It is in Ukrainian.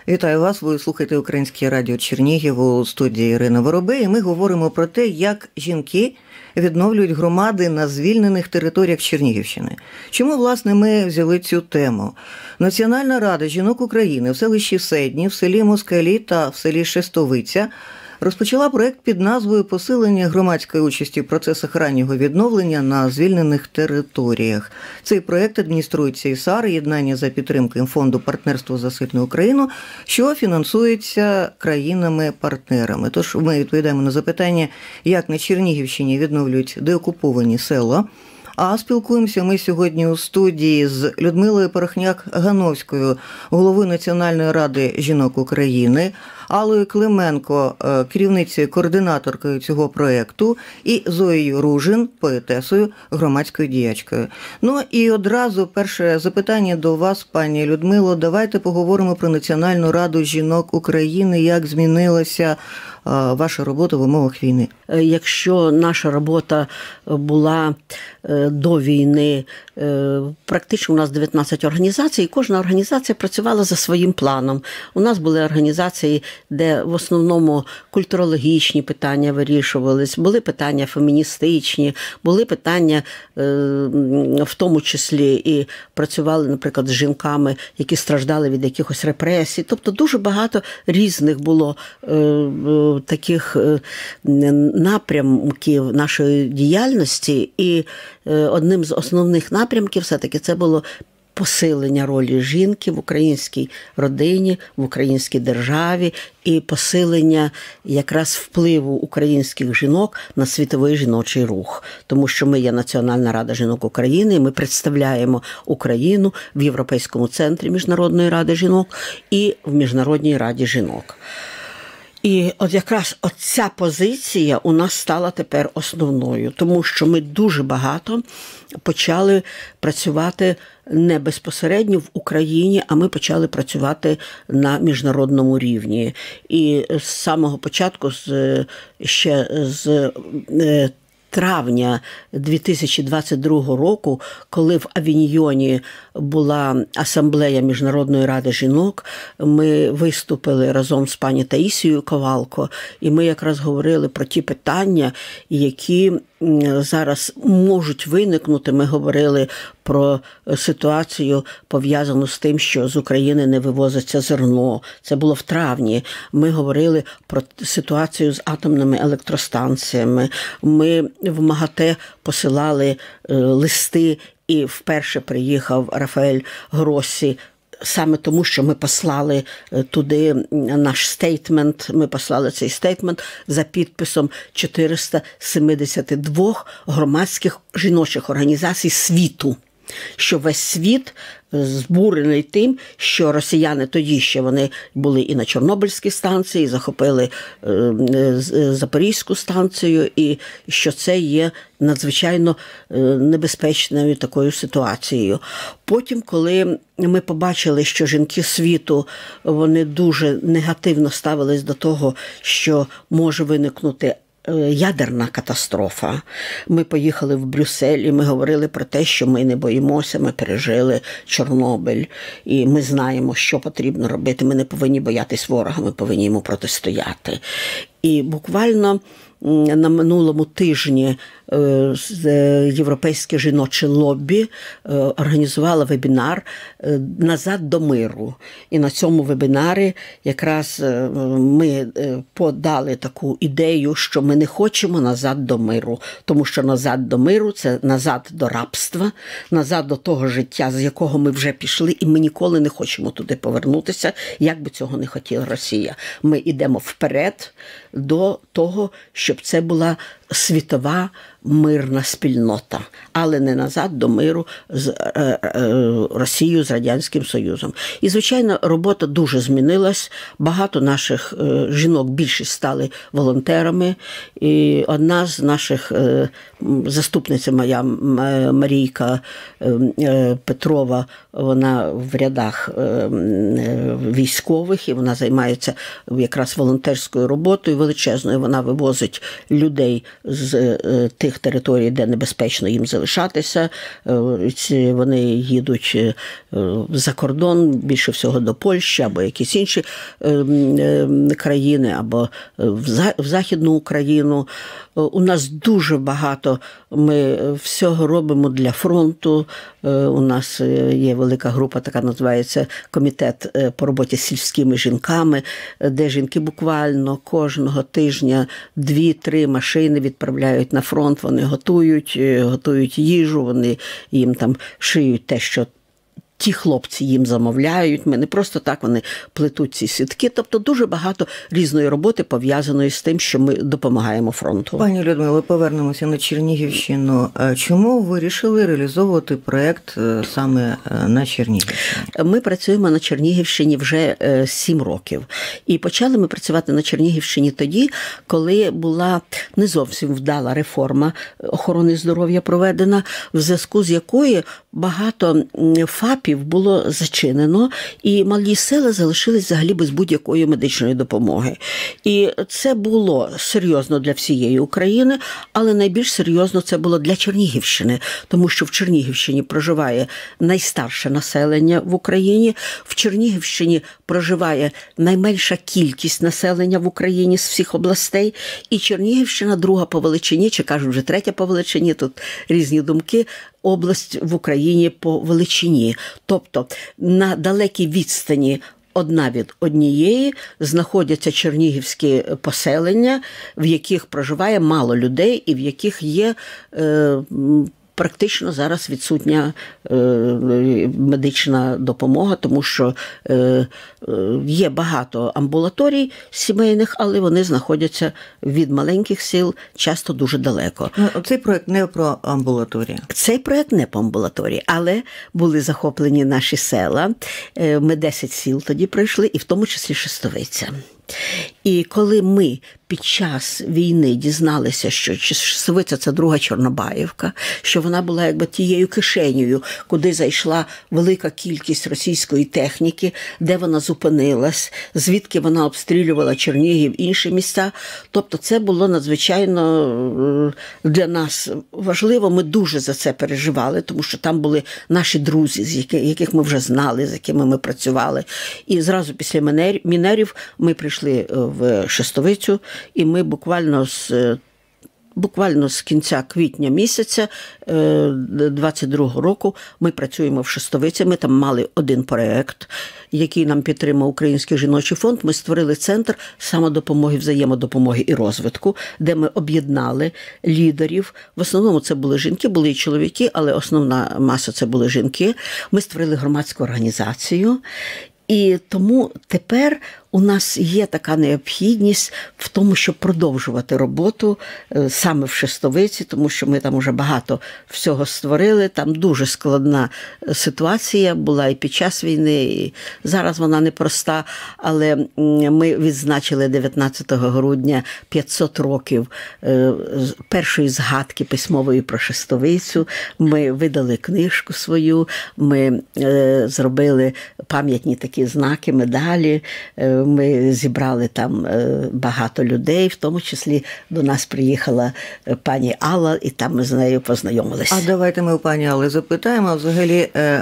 Вітаю вас, ви слухаєте Українське радіо Чернігів, у студії Ірина Воробей, і ми говоримо про те, як жінки відновлюють громади на звільнених територіях Чернігівщини. Чому, власне, ми взяли цю тему? Національна рада жінок України в селищі Седні, в селі Москалі та в селі Шестовиця розпочала проєкт під назвою «Посилення громадської участі в процесах раннього відновлення на звільнених територіях». Цей проєкт адмініструється ІСАР, єднання за підтримки Фонду партнерства за сильну Україну, що фінансується країнами-партнерами. Тож ми відповідаємо на запитання, як на Чернігівщині відновлюють деокуповані села. А спілкуємося ми сьогодні у студії з Людмилою Порохняк-Гановською, головою Національної ради жінок України, Аллою Клименко, керівницею, координаторкою цього проєкту, і Зоєю Ружин, поетесою, громадською діячкою. Ну і одразу перше запитання до вас, пані Людмило. Давайте поговоримо про Національну раду жінок України, як змінилася ваша робота в умовах війни. Якщо наша робота була до війни, практично у нас 19 організацій, і кожна організація працювала за своїм планом. У нас були організації, де в основному культурологічні питання вирішувались, були питання феміністичні, були питання в тому числі і працювали, наприклад, з жінками, які страждали від якихось репресій. Тобто дуже багато різних було таких напрямків нашої діяльності, і одним з основних напрямків все-таки це було посилення ролі жінки в українській родині, в українській державі і посилення якраз впливу українських жінок на світовий жіночий рух. Тому що ми є Національна рада жінок України, і ми представляємо Україну в Європейському центрі Міжнародної ради жінок і в Міжнародній раді жінок. І от якраз оця позиція у нас стала тепер основною, тому що ми дуже багато почали працювати не безпосередньо в Україні, а ми почали працювати на міжнародному рівні. І з самого початку, ще з травня 2022 року, коли в Авіньйоні була асамблея Міжнародної ради жінок, ми виступили разом з пані Таїсією Ковалко, і ми якраз говорили про ті питання, які зараз можуть виникнути. Ми говорили про ситуацію, пов'язану з тим, що з України не вивозиться зерно. Це було в травні. Ми говорили про ситуацію з атомними електростанціями. Ми в МАГАТЕ посилали листи, і вперше приїхав Рафаель Гроссі, саме тому, що ми послали туди наш стейтмент, ми послали цей стейтмент за підписом 472 громадських жіночих організацій світу, що весь світ збурений тим, що росіяни тоді ще вони були і на Чорнобильській станції, захопили Запорізьку станцію, і що це є надзвичайно небезпечною такою ситуацією. Потім, коли ми побачили, що жінки світу, вони дуже негативно ставились до того, що може виникнути ядерна катастрофа. Ми поїхали в Брюссель, і ми говорили про те, що ми не боїмося, ми пережили Чорнобиль, і ми знаємо, що потрібно робити. Ми не повинні боятись ворога, ми повинні йому протистояти. І буквально на минулому тижні Європейське жіноче лобі організувало вебінар «Назад до миру». І на цьому вебінарі якраз ми подали таку ідею, що ми не хочемо назад до миру, тому що назад до миру – це назад до рабства, назад до того життя, з якого ми вже пішли, і ми ніколи не хочемо туди повернутися, як би цього не хотіла Росія. Ми йдемо вперед до того, щоб це була світова мирна спільнота, але не назад до миру з Росією, з Радянським Союзом. І, звичайно, робота дуже змінилась. Багато наших жінок, більшість стали волонтерами. І одна з наших заступниця моя, Марійка Петрова, вона в рядах військових, і вона займається якраз волонтерською роботою величезною. Вона вивозить людей з тих територій, де небезпечно їм залишатися. Вони їдуть за кордон, більше всього до Польщі або якісь інші країни, або в Західну Україну. У нас дуже багато, ми всього робимо для фронту. У нас є велика група, така називається Комітет по роботі з сільськими жінками, де жінки буквально кожного тижня 2-3 машини відправляють на фронт, вони готують їжу, вони їм там шиють те, що ті хлопці їм замовляють, ми не просто так, вони плетуть ці сітки. Тобто дуже багато різної роботи пов'язаної з тим, що ми допомагаємо фронту. Пані Людмило, повернемося на Чернігівщину. Чому ви вирішили реалізовувати проєкт саме на Чернігівщині? Ми працюємо на Чернігівщині вже 7 років. І почали ми працювати на Чернігівщині тоді, коли була не зовсім вдала реформа охорони здоров'я проведена, в зв'язку з якою багато ФАПів було зачинено, і малі села залишились взагалі без будь-якої медичної допомоги. І це було серйозно для всієї України, але найбільш серйозно це було для Чернігівщини, тому що в Чернігівщині проживає найстарше населення в Україні, в Чернігівщині проживає найменша кількість населення в Україні з всіх областей, і Чернігівщина друга по величині, чи кажуть вже третя по величині, тут різні думки, область в Україні по величині. Тобто на далекій відстані одна від однієї знаходяться чернігівські поселення, в яких проживає мало людей і в яких є практично зараз відсутня медична допомога, тому що є багато амбулаторій сімейних, але вони знаходяться від маленьких сіл часто дуже далеко. Цей проєкт не про амбулаторію. Цей проєкт не по амбулаторії, але були захоплені наші села. Ми 10 сіл тоді пройшли, і в тому числі Шестовиця. І коли ми під час війни дізналися, що Шестовиця – це друга Чорнобаївка, що вона була якби тією кишенею, куди зайшла велика кількість російської техніки, де вона зупинилась, звідки вона обстрілювала Чернігів, інші місця. Тобто це було надзвичайно для нас важливо. Ми дуже за це переживали, тому що там були наші друзі, яких ми вже знали, з якими ми працювали. І зразу після мінерів ми прийшли в Шестовицю, і ми буквально з кінця квітня місяця 22-го року ми працюємо в Шестовиці. Ми там мали один проєкт, який нам підтримав Український жіночий фонд. Ми створили центр самодопомоги, взаємодопомоги і розвитку, де ми об'єднали лідерів. В основному це були жінки, були і чоловіки, але основна маса це були жінки. Ми створили громадську організацію. І тому тепер у нас є така необхідність в тому, щоб продовжувати роботу саме в Шестовиці, тому що ми там вже багато всього створили. Там дуже складна ситуація була і під час війни, і зараз вона непроста, але ми відзначили 19 грудня 500 років першої згадки письмової про Шестовицю. Ми видали книжку свою, ми зробили пам'ятні такі знаки, медалі. Ми зібрали там багато людей, в тому числі до нас приїхала пані Алла, і там ми з нею познайомилися. А давайте ми у пані Алли запитаємо, взагалі,